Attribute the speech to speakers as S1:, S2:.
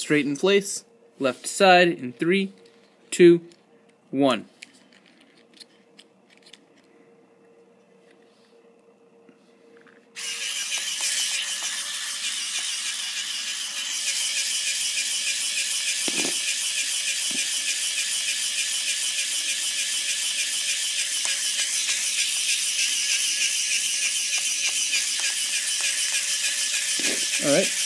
S1: straight in place, left side in 3, 2, 1. Alright.